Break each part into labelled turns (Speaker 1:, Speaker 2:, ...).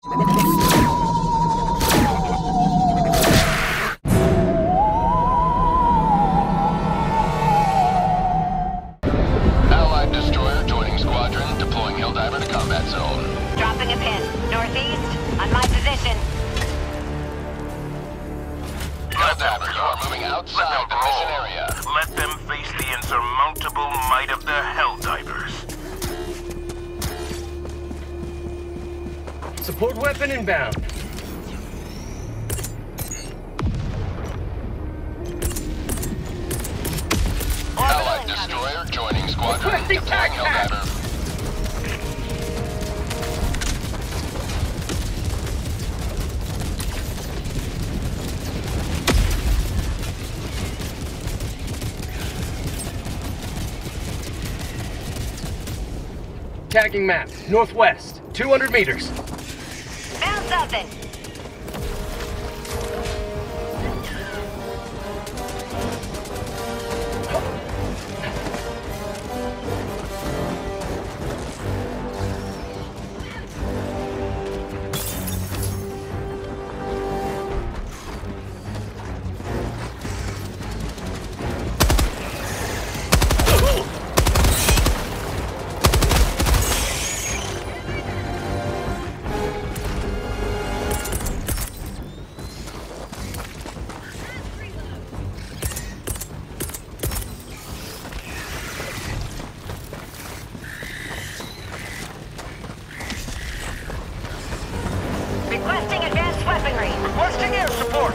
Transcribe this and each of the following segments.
Speaker 1: Allied destroyer joining squadron, deploying Helldiver to combat zone.
Speaker 2: Dropping a pin. Northeast, on my position.
Speaker 1: Helldiver, you are moving outside the mission area.
Speaker 3: Let them face the insurmountable might of the Helldivers.
Speaker 4: Support weapon inbound.
Speaker 1: Allied destroyer joining squadron,
Speaker 4: Requesting
Speaker 1: deploying
Speaker 4: tac pack.
Speaker 1: Helldiver.
Speaker 4: Tagging map, northwest, 200 meters.
Speaker 2: Found something. Requesting advanced weaponry.
Speaker 3: Requesting air support!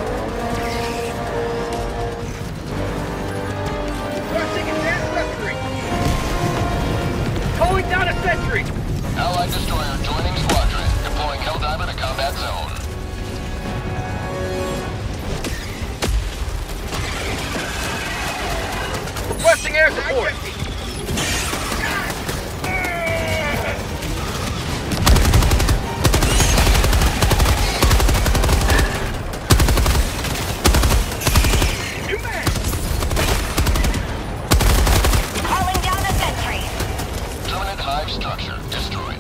Speaker 4: Requesting advanced weaponry. Calling down a sentry.
Speaker 1: Allied destroyer joining squadron, deploying Helldiver to combat zone.
Speaker 4: Requesting air support.
Speaker 2: Calling down a sentry.
Speaker 1: Terminate hive structure destroyed.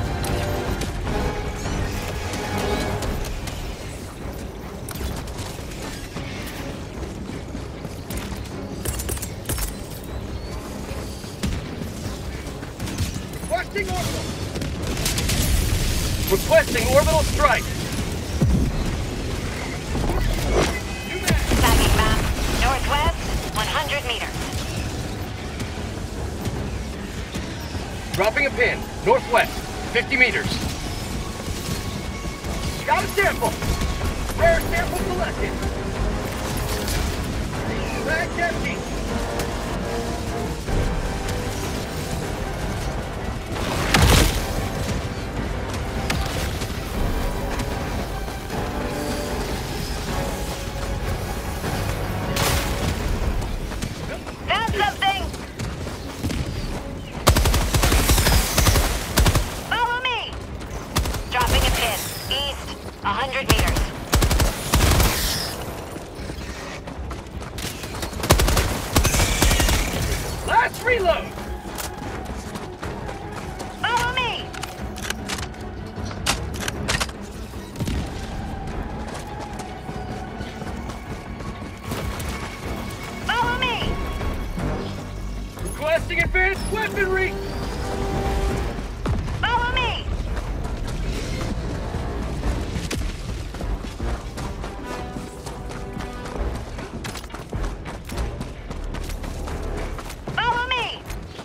Speaker 4: Requesting orbital. Requesting orbital strike.
Speaker 2: Tagging map. Northwest, 100 meters.
Speaker 4: Dropping a pin, northwest, 50 meters. Got a sample. Rare sample collected. Bag's empty.
Speaker 2: Found something! Follow me! Dropping a pin. East, 100 meters.
Speaker 4: Last reload.
Speaker 2: Follow me! Follow me!
Speaker 4: Requesting advanced weaponry.
Speaker 2: Follow me! Follow me!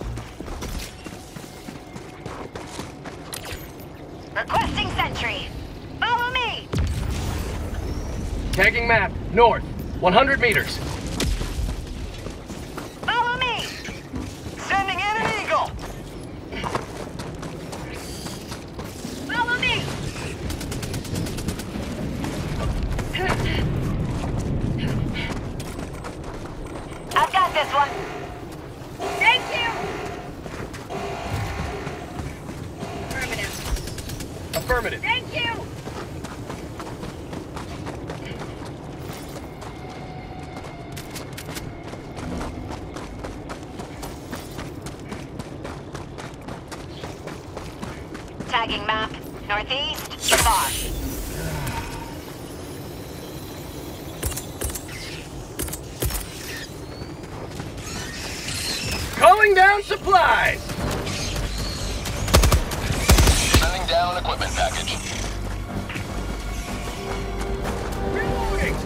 Speaker 2: Requesting sentry. Follow me!
Speaker 4: Tagging map, north, 100 meters.
Speaker 2: Follow me!
Speaker 3: Sending in an eagle!
Speaker 2: Follow me! I've got this one. Thank you! Affirmative.
Speaker 4: Affirmative.
Speaker 2: Thank you! Tagging map. Northeast, so far.
Speaker 4: Calling down supplies!
Speaker 1: Sending down equipment package.
Speaker 4: Reloading!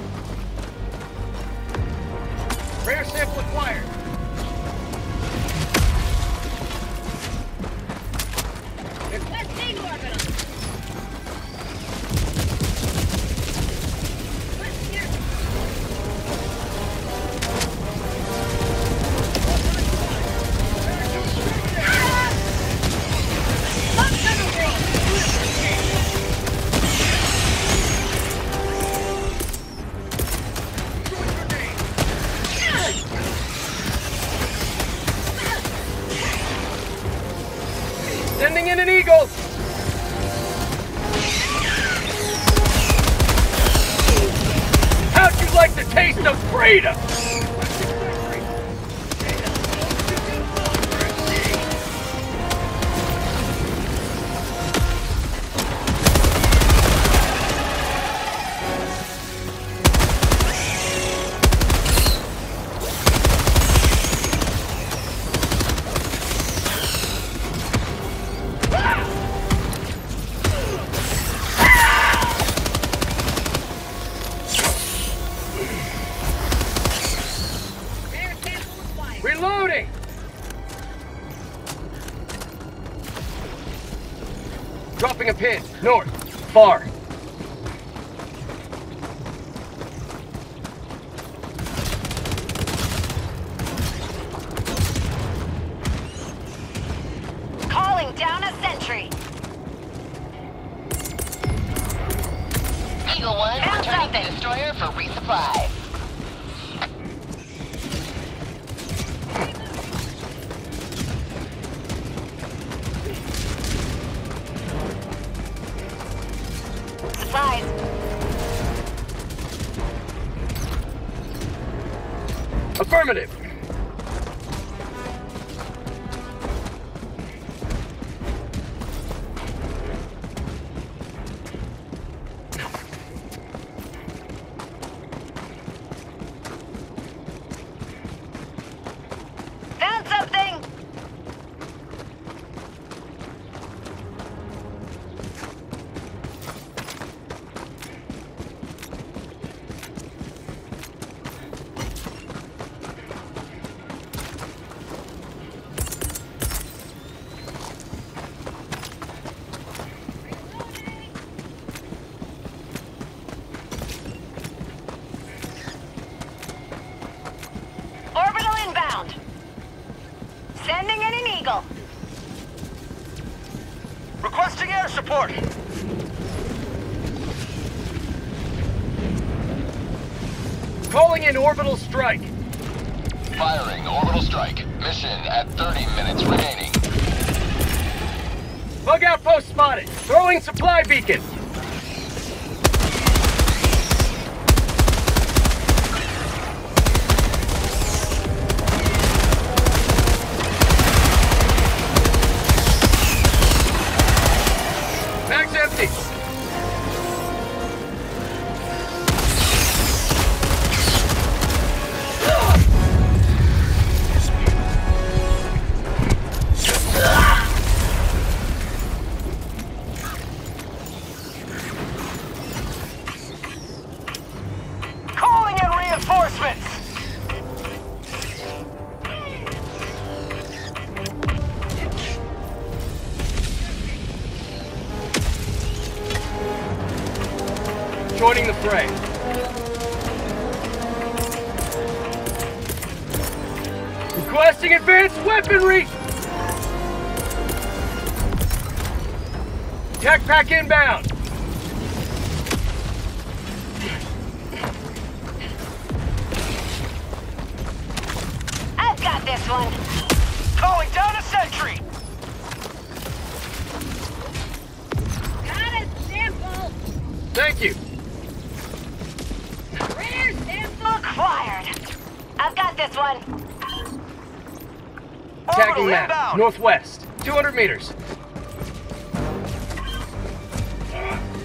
Speaker 4: Rare sample acquired.
Speaker 2: Requesting orbital.
Speaker 4: Sending in an eagle! How'd you like the taste of freedom? Reloading! Dropping a pin. North. Far.
Speaker 2: Calling down a sentry.
Speaker 5: Eagle 1,
Speaker 2: Found
Speaker 5: returning
Speaker 2: something.
Speaker 5: to destroyer for resupply.
Speaker 2: Supplies.
Speaker 4: Affirmative.
Speaker 2: Found something. Orbital inbound. Sending in an eagle.
Speaker 3: Requesting air support.
Speaker 4: Calling in orbital strike.
Speaker 1: Firing orbital strike. Mission at 30 minutes remaining.
Speaker 4: Bug outpost spotted. Throwing supply beacon. Mag's empty.
Speaker 3: Calling in reinforcements.
Speaker 4: Joining the fray. Requesting advanced weaponry! Tech pack inbound!
Speaker 2: I've got this one.
Speaker 3: Calling down a sentry.
Speaker 2: Got a sample.
Speaker 4: Thank you.
Speaker 2: Rare sample acquired. I've got this one.
Speaker 4: Tagging
Speaker 3: Orbital
Speaker 4: map.
Speaker 3: inbound.
Speaker 4: Northwest. 200 meters.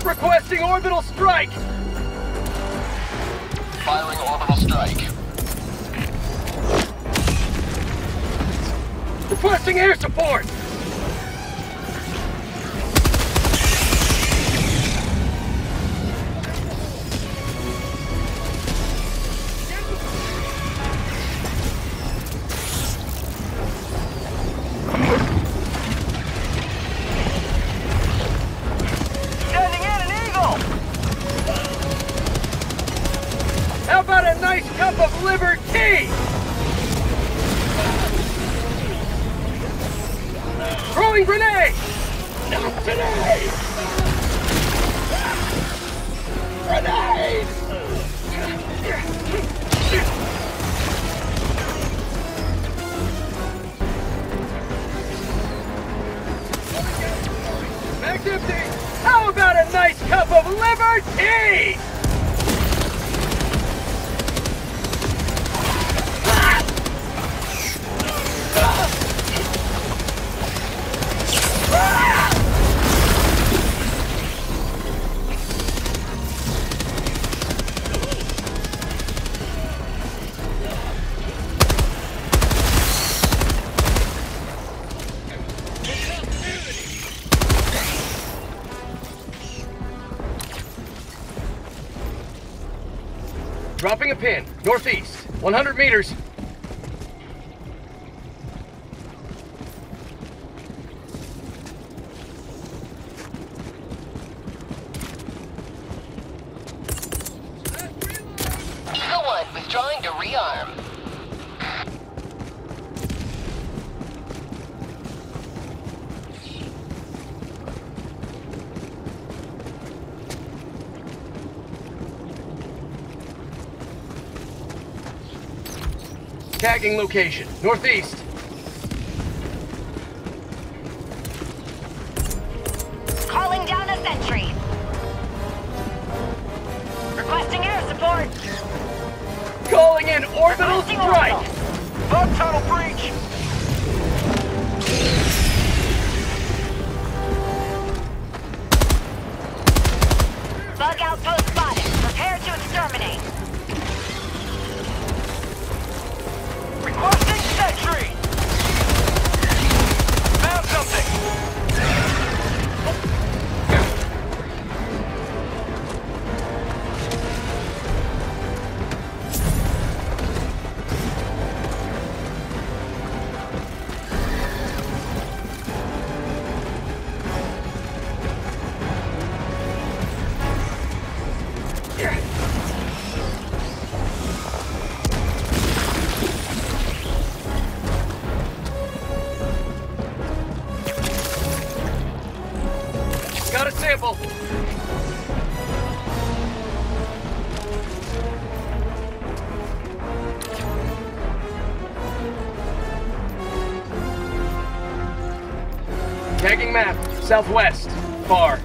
Speaker 4: Requesting orbital strike!
Speaker 1: Firing orbital strike.
Speaker 4: Requesting air support!
Speaker 3: Sending in an Eagle!
Speaker 4: How about a nice cup of liver tea? Throwing grenade! Not today! Grenade! Mag's empty! How about a nice cup of liver tea? Dropping a pin, northeast, 100 meters.
Speaker 1: Eagle 1 withdrawing to rearm.
Speaker 4: Tagging location, northeast.
Speaker 2: Calling down a sentry. Requesting air support.
Speaker 4: Calling in orbital
Speaker 2: Requesting
Speaker 4: strike!
Speaker 2: orbital.
Speaker 3: Bug tunnel breach!
Speaker 2: Bug outpost spotted. Prepare to exterminate.
Speaker 3: Requesting sentry! Found something!
Speaker 4: Got a sample. Tagging map, southwest, far.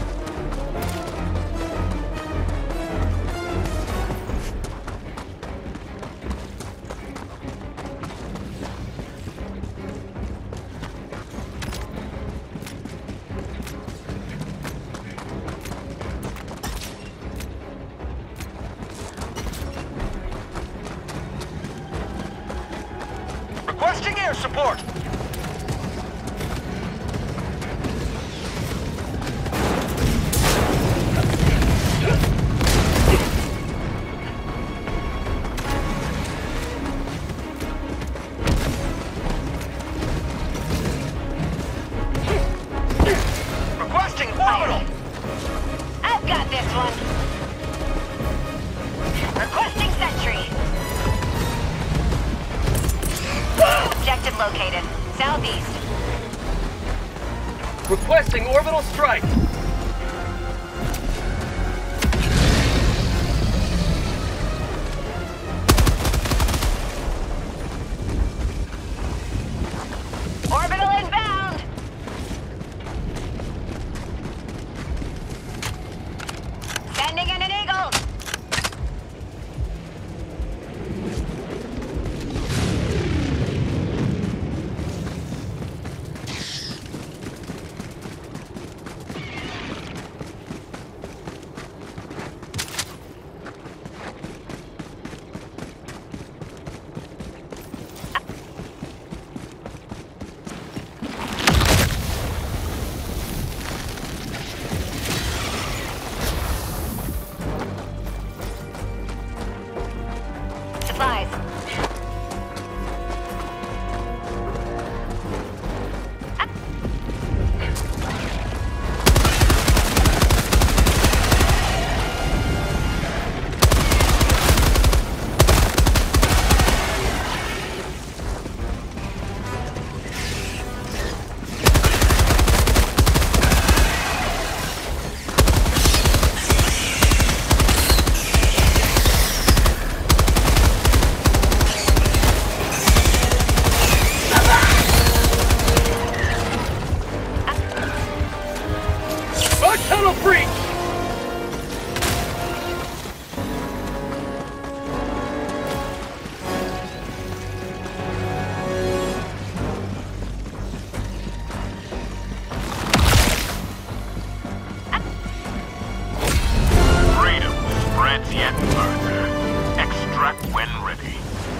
Speaker 3: Requesting air support! Requesting orbital!
Speaker 2: I've got this one. Requesting sentry. Objective located. Southeast.
Speaker 4: Requesting orbital strike.
Speaker 2: Orbital inbound. Sending in an Eagle. Supplies.
Speaker 4: Tunnel breach!
Speaker 3: Freedom spreads yet further. Extract when ready.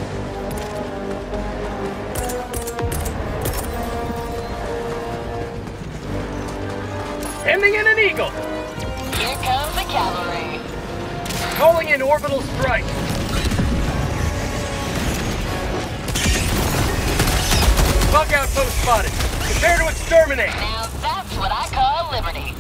Speaker 4: Sending in an Eagle!
Speaker 2: Here comes the cavalry.
Speaker 4: Calling in orbital strike! Bug outpost spotted! Prepare to exterminate!
Speaker 2: Now that's what I call liberty.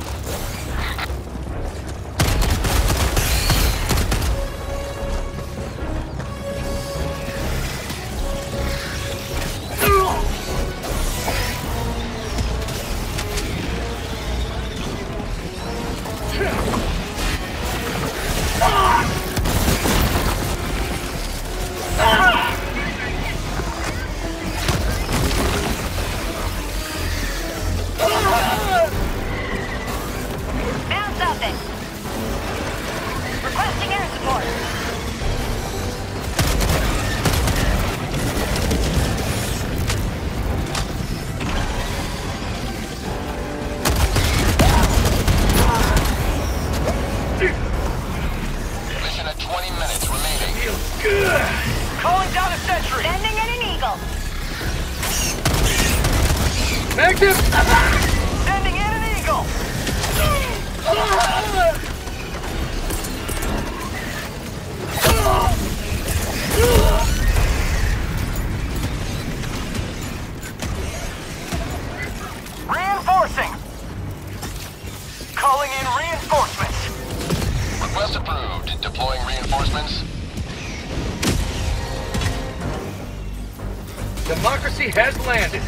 Speaker 2: Found something. Requesting air support.
Speaker 1: Mission at 20 minutes remaining.
Speaker 4: Feels good! Calling down a sentry!
Speaker 2: Sending in an eagle.
Speaker 4: Magnum!
Speaker 2: Sending in an eagle.
Speaker 4: Reinforcing! Calling in reinforcements!
Speaker 1: Request approved. Deploying reinforcements.
Speaker 4: Democracy has landed.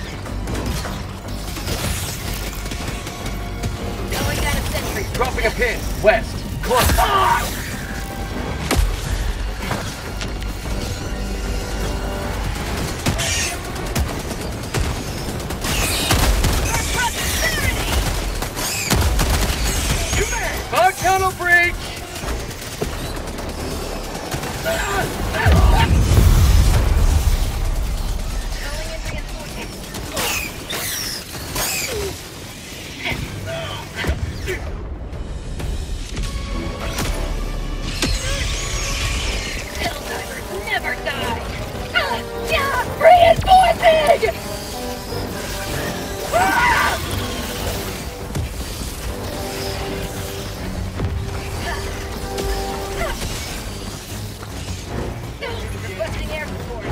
Speaker 2: Going down a sentry.
Speaker 4: Dropping a pin. West. Close. Bug tunnel breach!
Speaker 2: Helldivers never die. Reinforcing! Requesting air support.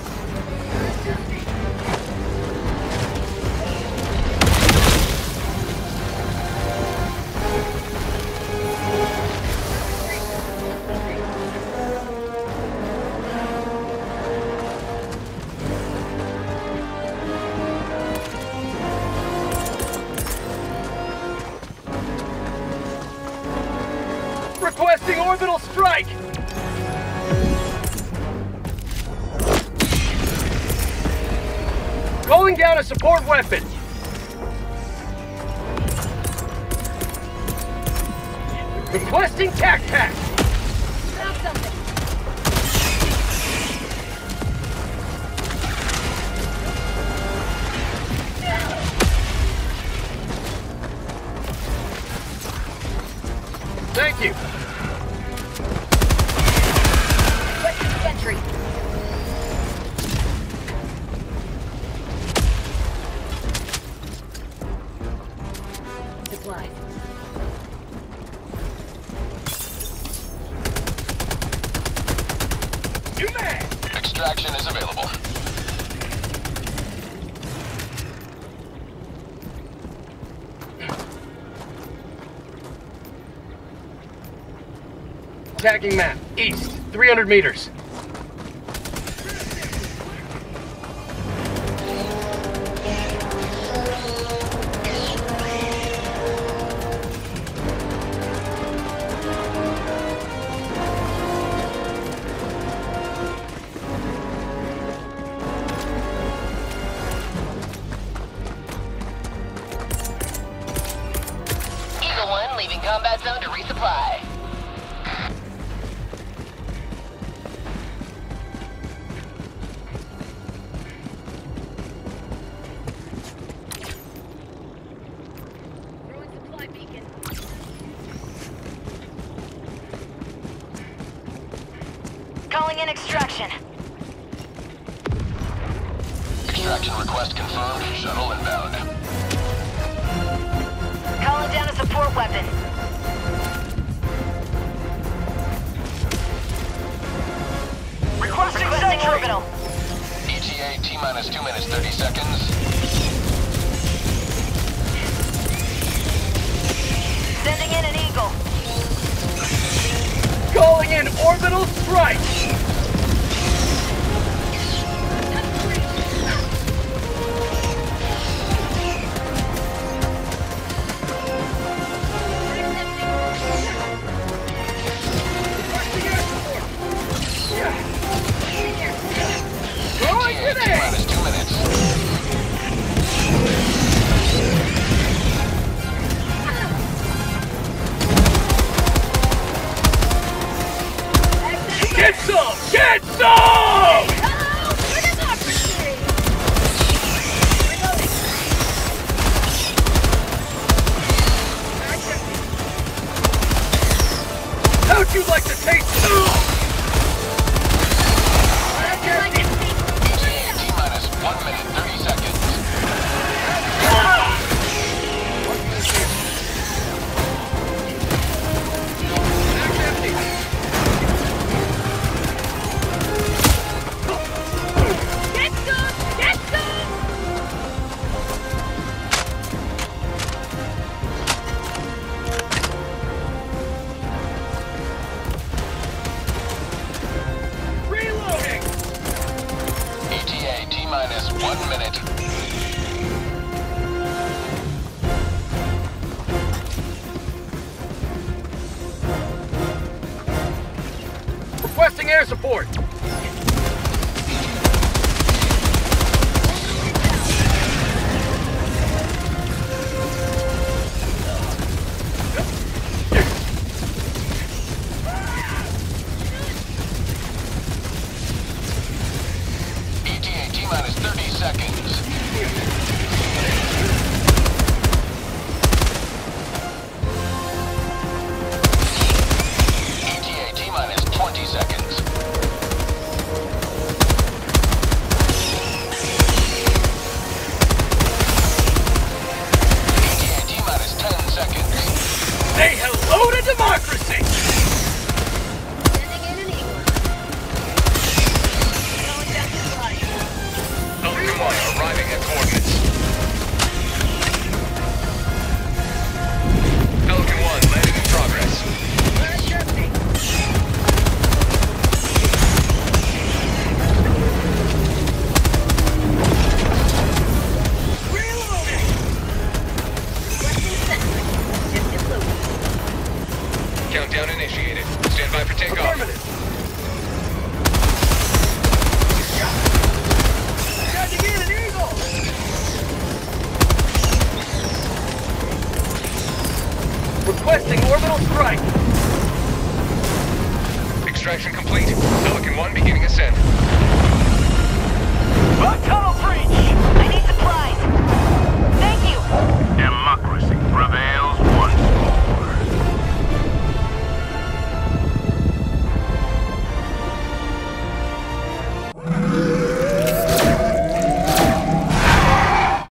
Speaker 4: Requesting orbital strike! Calling down a support weapon! Requesting tac-tac!
Speaker 2: Found something.
Speaker 4: Thank you!
Speaker 2: Requesting sentry.
Speaker 4: Tagging map. East. 300 meters.
Speaker 2: Eagle 1 leaving combat zone to resupply. Throwing supply beacon. Calling in extraction.
Speaker 1: Extraction request confirmed. Shuttle inbound.
Speaker 2: Calling down a support weapon.
Speaker 3: Requesting
Speaker 2: Requesting
Speaker 3: sentry.
Speaker 2: orbital.
Speaker 1: ETA T-minus 2 minutes 30 seconds.
Speaker 2: Sending in an eagle.
Speaker 4: Calling in orbital strike! Throwing
Speaker 1: ETA
Speaker 4: grenade!
Speaker 1: T-minus 2 minutes.
Speaker 4: Get some! Get some! How'd you like to taste
Speaker 1: ETA T-minus 1 minute 30 seconds.
Speaker 2: Get some! Get some!
Speaker 4: Reloading!
Speaker 1: ETA T-minus 1 minute.
Speaker 4: Requesting air support!
Speaker 1: ETA T-minus 30 seconds. ETA T-minus 20 seconds. ETA T-minus 10 seconds.
Speaker 4: Say hello to democracy!
Speaker 2: Sending in an eagle. Calling down supply.
Speaker 1: Falcon 1 arriving at coordinates. Falcon 1 landing in progress. Countdown initiated. Stand by for takeoff.
Speaker 4: Affirmative. Tagging in an eagle! Requesting orbital strike!
Speaker 1: Extraction complete. Pelican 1 beginning ascent.